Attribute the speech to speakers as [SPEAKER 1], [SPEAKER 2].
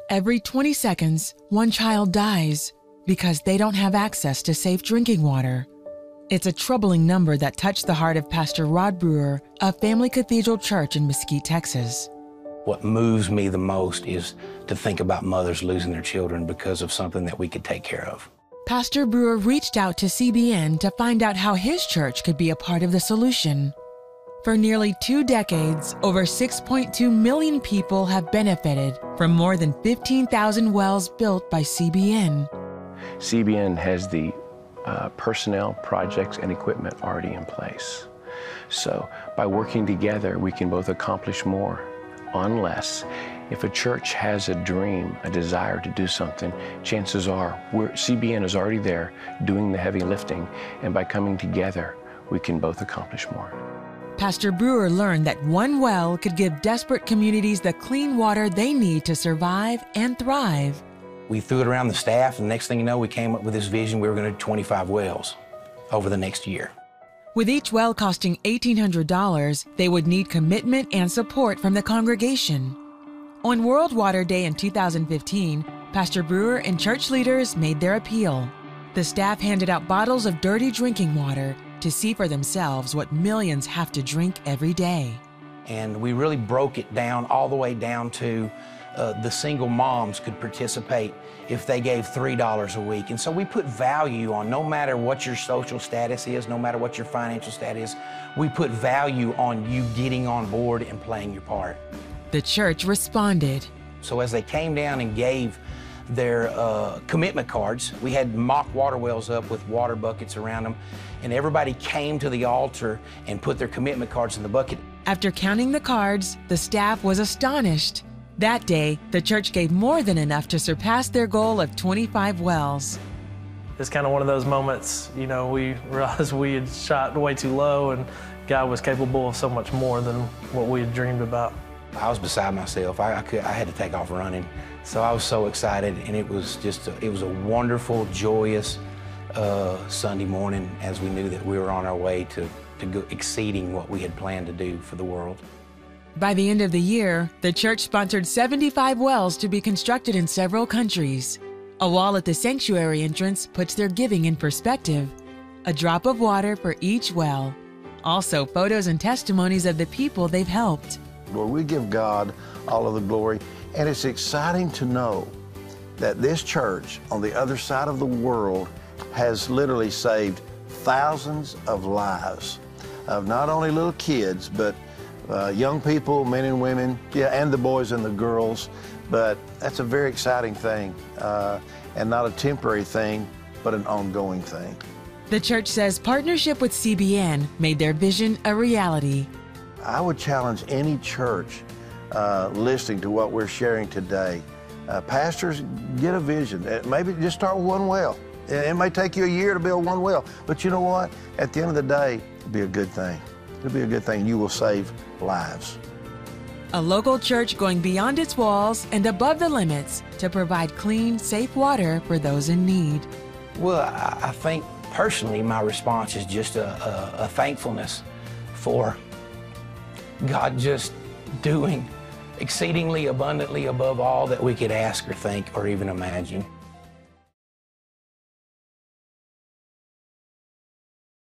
[SPEAKER 1] Every 20 seconds, one child dies because they don't have access to safe drinking water. It's a troubling number that touched the heart of Pastor Rod Brewer of Family Cathedral Church in Mesquite, Texas.
[SPEAKER 2] What moves me the most is to think about mothers losing their children because of something that we could take care of.
[SPEAKER 1] Pastor Brewer reached out to CBN to find out how his church could be a part of the solution. For nearly 2 decades, over 6.2 million people have benefited from more than 15,000 wells built by CBN.
[SPEAKER 3] CBN has the personnel, projects, and equipment already in place. So by working together, we can both accomplish more on less. If a church has a dream, a desire to do something, chances are CBN is already there doing the heavy lifting, and by coming together, we can both accomplish more.
[SPEAKER 1] Pastor Brewer learned that one well could give desperate communities the clean water they need to survive and thrive.
[SPEAKER 2] We threw it around the staff, and the next thing you know, we came up with this vision. We were going to do 25 wells over the next year.
[SPEAKER 1] With each well costing $1,800, they would need commitment and support from the congregation. On World Water Day in 2015, Pastor Brewer and church leaders made their appeal. The staff handed out bottles of dirty drinking water to see for themselves what millions have to drink every day.
[SPEAKER 2] And we really broke it down all the way down to the single moms could participate if they gave $3 a week. And so we put value on, no matter what your social status is, no matter what your financial status is, we put value on you getting on board and playing your part.
[SPEAKER 1] The church responded.
[SPEAKER 2] So as they came down and gave their commitment cards, we had mock water wells up with water buckets around them, and everybody came to the altar and put their commitment cards in the bucket.
[SPEAKER 1] After counting the cards, the staff was astonished. That day, the church gave more than enough to surpass their goal of 25 wells.
[SPEAKER 4] It's kind of one of those moments, you know, we realized we had shot way too low and God was capable of so much more than what we had dreamed about.
[SPEAKER 2] I was beside myself. I had to take off running. So I was so excited, and it was a wonderful, joyous Sunday morning as we knew that we were on our way to go exceeding what we had planned to do for the world.
[SPEAKER 1] By the end of the year, the church sponsored 75 wells to be constructed in several countries. A wall at the sanctuary entrance puts their giving in perspective. A drop of water for each well. Also, photos and testimonies of the people they've helped.
[SPEAKER 5] Lord, we give God all of the glory, and it's exciting to know that this church on the other side of the world has literally saved thousands of lives of not only little kids, but young people, men and women, and the boys and the girls. But that's a very exciting thing, and not a temporary thing, but an ongoing thing.
[SPEAKER 1] The church says partnership with CBN made their vision a reality.
[SPEAKER 5] I would challenge any church listening to what we're sharing today. Pastors, get a vision. Maybe just start with one well. It may take you a year to build one well, but you know what? At the end of the day, it'll be a good thing. It'll be a good thing. You will save lives.
[SPEAKER 1] A local church going beyond its walls and above the limits to provide clean, safe water for those in need.
[SPEAKER 2] Well, I think personally my response is just a thankfulness for God just doing exceedingly abundantly above all that we could ask or think or even imagine.